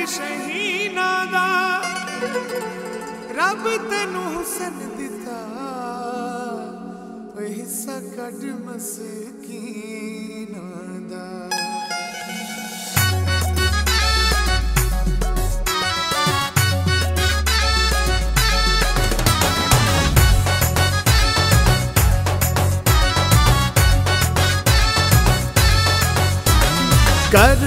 शहीना दा रब तेनू हुसन दिता हिस्सा कट मसकीना दा। कर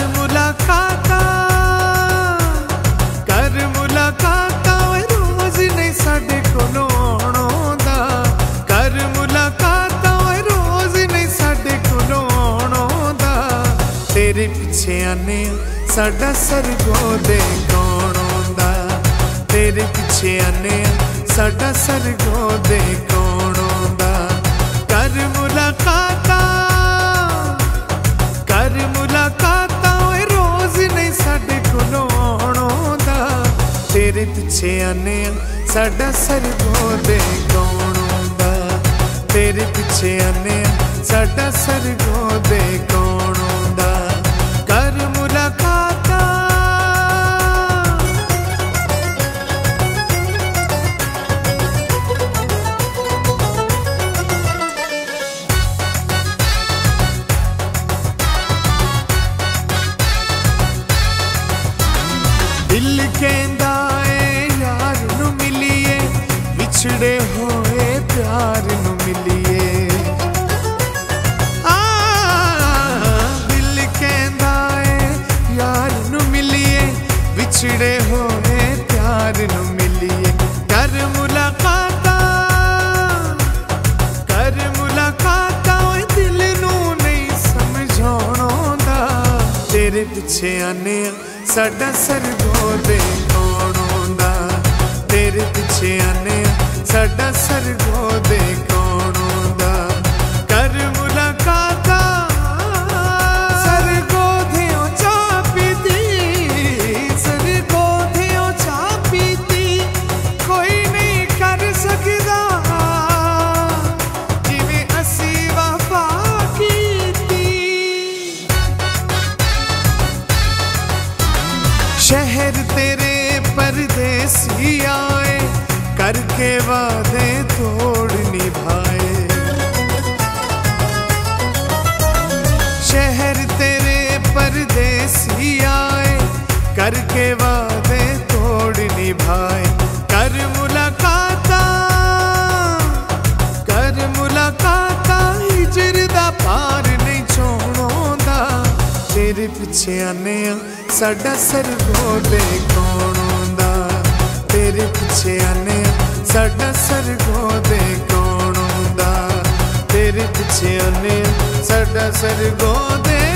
मुलाकाता रोज नहीं साडे कोलों आउणा दा। कर मुलाकाता रोज नहीं साडे कोलों आउणा दा। तेरे पिछे आने साडा सरगों दे कौन आउंदा। तेरे पिछे आने साडा सरगों दे कौन आउंदा। कर मुलाकाता रोज नहीं साडे कोलों आउणा दा। तेरे पिछे आने साडा सरगों दे कौन आउंदा। तेरे पिछे आने साडा सरगों दे कौन आउंदा। कर मुलाकाता दिल कहंदा है यार नू मिलिए विछड़े होए प्यार नू मिलिए। दिल कहंदा है यार नू मिलिए विछड़े होए प्यार नू मिलिए। कर मुलाकाता दिल नू नहीं समझाउणा दा। तेरे पिछे आने साडा सरगों दे कौन आउंदा। तेरे पिछे आने साडा सरगों दे कौन आउंदा। कर मुलाकाता सरगों देओ चा पीती। सरगों देओ चा पीती कोई नहीं कर सकदा जिवें असी वफा कीती। शहर तेरे परदेसी आए करके वादे तोड़ निभाए। शहर तेरे परदेसी आए करके वादे तोड़ निभाए। कर मुलाकाता हिजर दा पार नहीं छोड़ोंदा। तेरे पिछे आने साडा सरगों दे कौन आउंदा। तेरे पिछे आने साडा सरगों दे कौन आउंदा। तेरे पिछे आने साडा सरगों दे